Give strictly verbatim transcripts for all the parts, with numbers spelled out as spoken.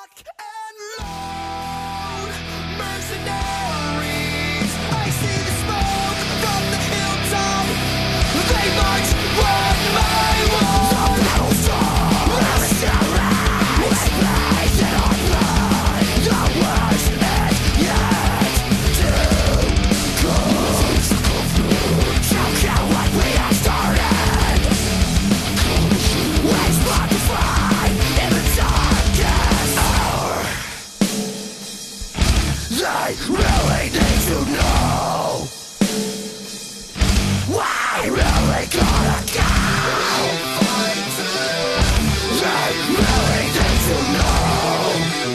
lock and load, mercenaries. I see the smoke from the hilltop. They march on my wall. The battle's done. Mercenaries, we blaze in our blood. The worst is yet to come. Choke out what we have started. Waste blood to fight in the darkest hour. They really need to know. Why really gotta go? They really need to know.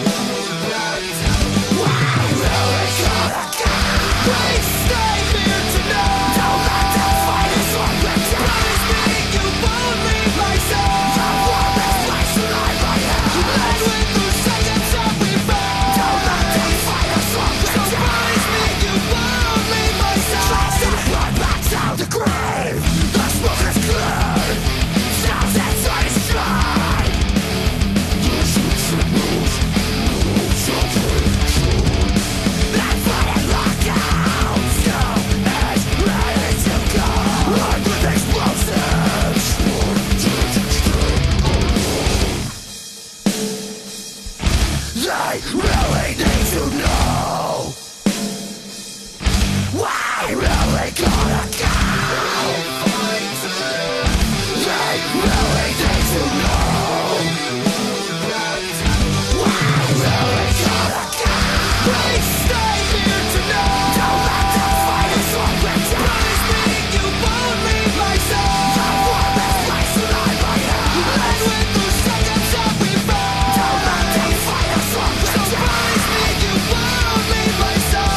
Why really gotta go? We stay here tonight. Don't let them fight us or we're dead. Promise me you won't leave my side. The warmest place alive I am. And with those seconds that we found. Don't let them fight us or we're dead. So promise me you won't leave my side. Trust the blood back down the grave. The smoke is cleared. Sounds inside is dry. This is the news. News of hatred. That fighting lockdown still is ready to go. Armed with explosives. They really need to know. Why really gotta go? They really need to know. Why really gotta go? We stay here tonight. Don't let them fight us or we're dead. Promise me you won't leave my side. The warmest place alive I am. And with those seconds that we found. Don't let them fight us or we're dead. So promise me you won't leave my side.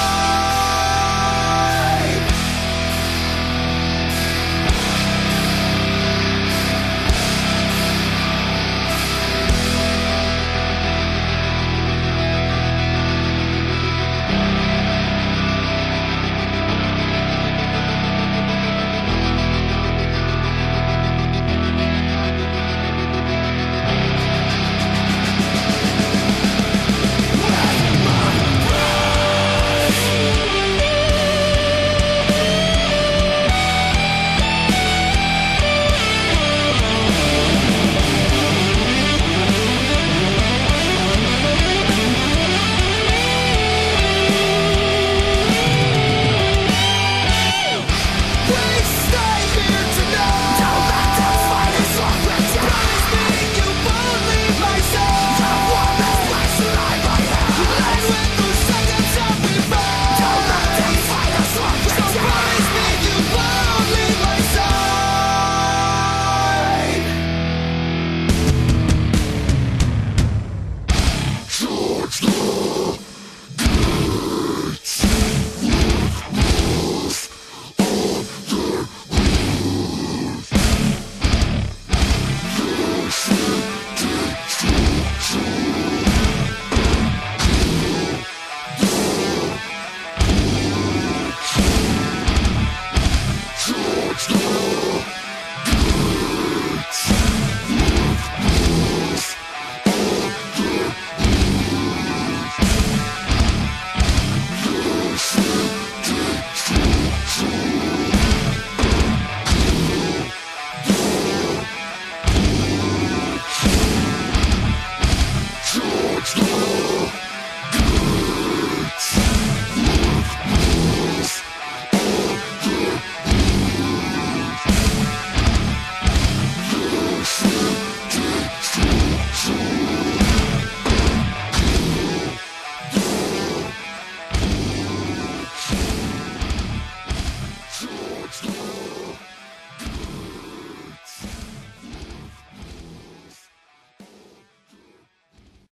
George,